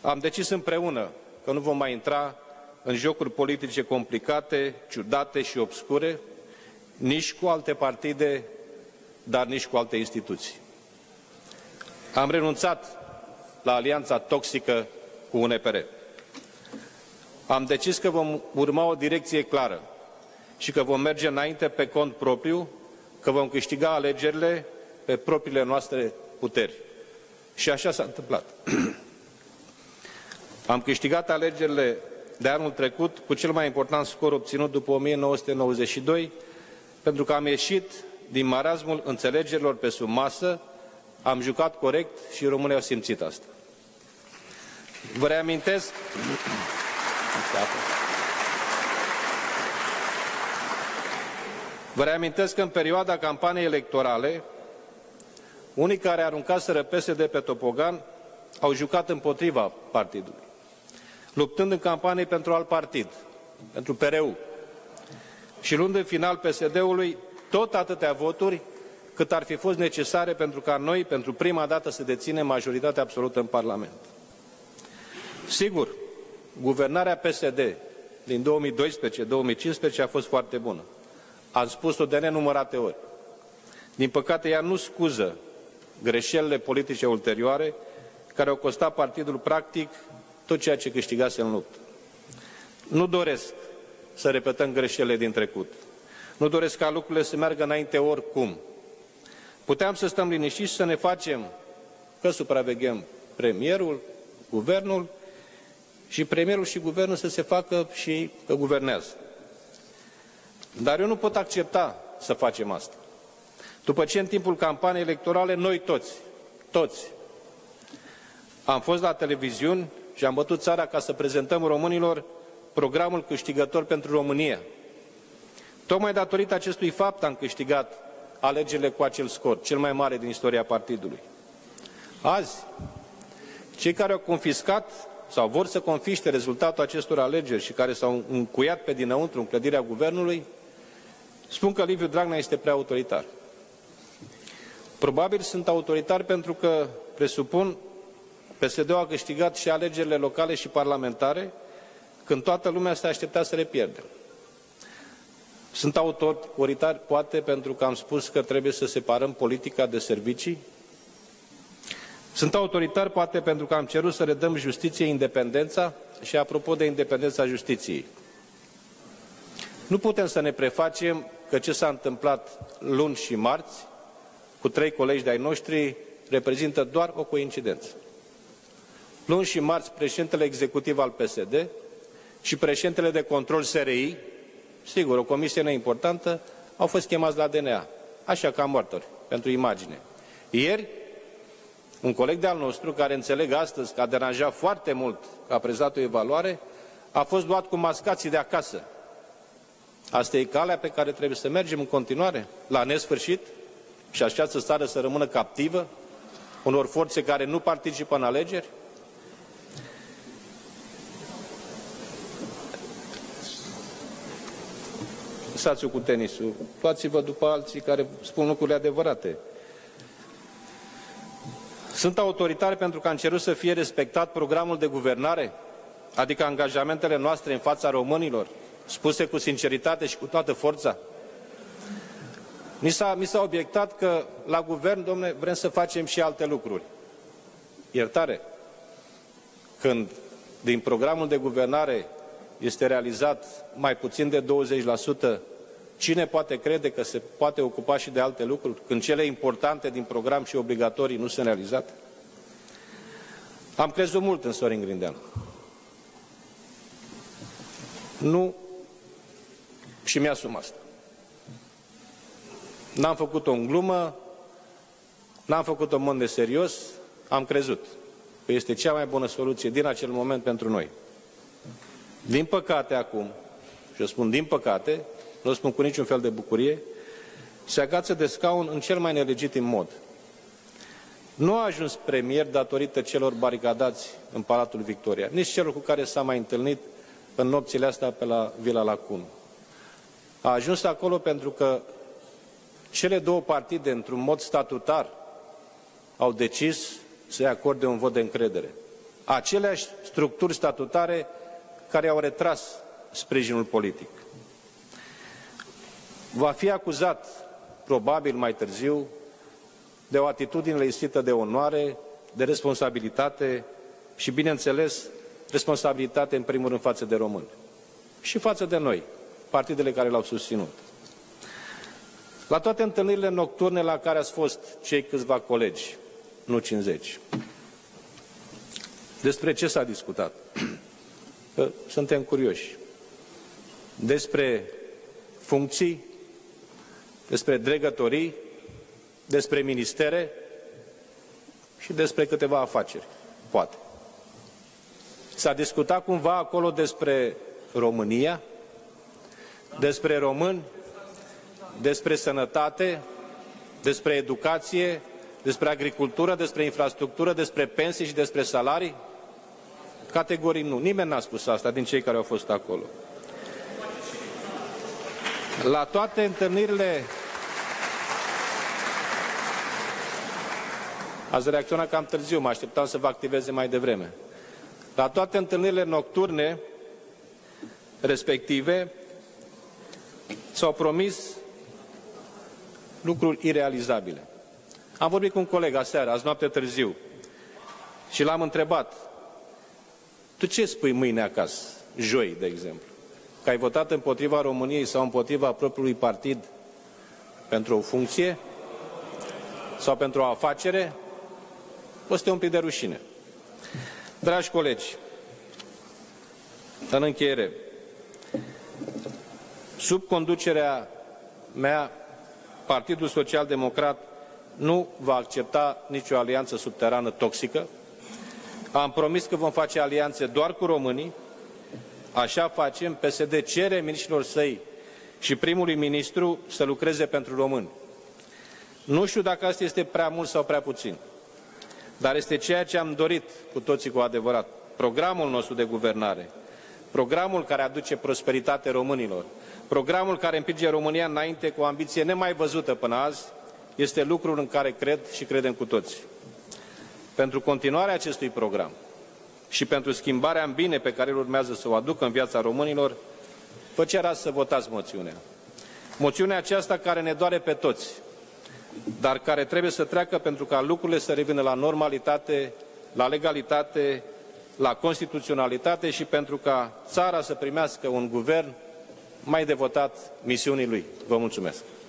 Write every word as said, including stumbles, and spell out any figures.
Am decis împreună că nu vom mai intra în jocuri politice complicate, ciudate și obscure, nici cu alte partide, dar nici cu alte instituții. Am renunțat la alianța toxică cu U N P R. Am decis că vom urma o direcție clară și că vom merge înainte pe cont propriu, că vom câștiga alegerile pe propriile noastre puteri. Și așa s-a întâmplat. Am câștigat alegerile de anul trecut cu cel mai important scor obținut după o mie nouă sute nouăzeci și doi, pentru că am ieșit din marasmul înțelegerilor pe sub masă, am jucat corect și românii au simțit asta. Vă reamintesc... Vă reamintesc că în perioada campaniei electorale, unii care aruncaseră P S D pe topogan au jucat împotriva partidului, luptând în campanie pentru alt partid, pentru P R U, și luând în final P S D-ului tot atâtea voturi cât ar fi fost necesare pentru ca noi, pentru prima dată, să deținem majoritatea absolută în Parlament. Sigur, guvernarea P S D din două mii doisprezece două mii cincisprezece a fost foarte bună. Am spus-o de nenumărate ori. Din păcate, ea nu scuză greșelile politice ulterioare care au costat partidul practic tot ceea ce câștigase în luptă. Nu doresc să repetăm greșelile din trecut. Nu doresc ca lucrurile să meargă înainte oricum. Puteam să stăm liniștiți și să ne facem că supraveghem premierul, guvernul, și premierul și guvernul să se facă și că guvernează. Dar eu nu pot accepta să facem asta. După ce în timpul campaniei electorale noi toți, toți, am fost la televiziuni și am bătut țara ca să prezentăm românilor programul câștigător pentru România. Tocmai datorită acestui fapt am câștigat alegerile cu acel scor, cel mai mare din istoria partidului. Azi, cei care au confiscat sau vor să confiște rezultatul acestor alegeri și care s-au încuiat pe dinăuntru în clădirea guvernului, spun că Liviu Dragnea este prea autoritar. Probabil sunt autoritari pentru că, presupun, P S D-ul a câștigat și alegerile locale și parlamentare, când toată lumea se aștepta să le pierdem. Sunt autoritari, poate, pentru că am spus că trebuie să separăm politica de servicii. Sunt autoritari, poate, pentru că am cerut să redăm justiției independența și, apropo de independența justiției. Nu putem să ne prefacem că ce s-a întâmplat luni și marți cu trei colegi de-ai noștri reprezintă doar o coincidență. Luni și marți, președintele executiv al P S D și președintele de control S R I, sigur, o comisie neimportantă, au fost chemați la D N A, așa ca martori, pentru imagine. Ieri, un coleg de-al nostru, care înțeleg astăzi că a deranjat foarte mult că a prezentat o evaluare, a fost luat cu mascații de acasă. Asta e calea pe care trebuie să mergem în continuare, la nesfârșit, și această țară să rămână captivă unor forțe care nu participă în alegeri? Lăsați-o cu tenisul, luați-vă după alții care spun lucrurile adevărate. Sunt autoritari pentru că am cerut să fie respectat programul de guvernare, adică angajamentele noastre în fața românilor, spuse cu sinceritate și cu toată forța. Mi s-a, mi s-a obiectat că la guvern, domne, vrem să facem și alte lucruri. Iertare, când din programul de guvernare este realizat mai puțin de douăzeci la sută, cine poate crede că se poate ocupa și de alte lucruri, când cele importante din program și obligatorii nu sunt realizate? Am crezut mult în Sorin Grindeanu. Nu, și mi-asum asta. N-am făcut-o în glumă, n-am făcut-o în mod neserios, am crezut că este cea mai bună soluție din acel moment pentru noi. Din păcate acum, și eu spun din păcate, nu o spun cu niciun fel de bucurie, se agață de scaun în cel mai nelegitim mod. Nu a ajuns premier datorită celor baricadați în Palatul Victoria, nici celor cu care s-a mai întâlnit în nopțile astea pe la Vila Lacunu. A ajuns acolo pentru că cele două partide, într-un mod statutar, au decis să-i acorde un vot de încredere. aceleași structuri statutare care au retras sprijinul politic. Va fi acuzat, probabil mai târziu, de o atitudine lipsită de onoare, de responsabilitate și, bineînțeles, responsabilitate în primul rând față de români și față de noi, partidele care l-au susținut. La toate întâlnirile nocturne la care ați fost cei câțiva colegi, nu cincizeci, despre ce s-a discutat? Că suntem curioși. Despre funcții, despre dregătorii, despre ministere și despre câteva afaceri, poate. S-a discutat cumva acolo despre România, despre români, despre sănătate, despre educație, despre agricultură, despre infrastructură, despre pensii și despre salarii? Categoric nu. Nimeni n-a spus asta din cei care au fost acolo. La toate întâlnirile... Ați reacționat cam târziu, mă așteptam să vă activeze mai devreme. La toate întâlnirile nocturne respective s-au promis lucruri irealizabile. Am vorbit cu un coleg aseară, azi noapte târziu, și l-am întrebat: tu ce spui mâine acasă, joi, de exemplu? Că ai votat împotriva României sau împotriva propriului partid pentru o funcție sau pentru o afacere? O să te un pic de rușine. Dragi colegi, în încheiere, sub conducerea mea, Partidul Social Democrat nu va accepta nicio alianță subterană toxică. Am promis că vom face alianțe doar cu românii. Așa facem. P S D cere miniștrilor săi și primului ministru să lucreze pentru români. Nu știu dacă asta este prea mult sau prea puțin, dar este ceea ce am dorit cu toții cu adevărat. Programul nostru de guvernare, programul care aduce prosperitate românilor, programul care împinge România înainte cu o ambiție nemai văzută până azi, este lucrul în care cred și credem cu toții. Pentru continuarea acestui program și pentru schimbarea în bine pe care îl urmează să o aducă în viața românilor, vă cer azi să votați moțiunea. Moțiunea aceasta care ne doare pe toți, dar care trebuie să treacă pentru ca lucrurile să revină la normalitate, la legalitate, la constituționalitate și pentru ca țara să primească un guvern mai devotat misiunii lui. Vă mulțumesc!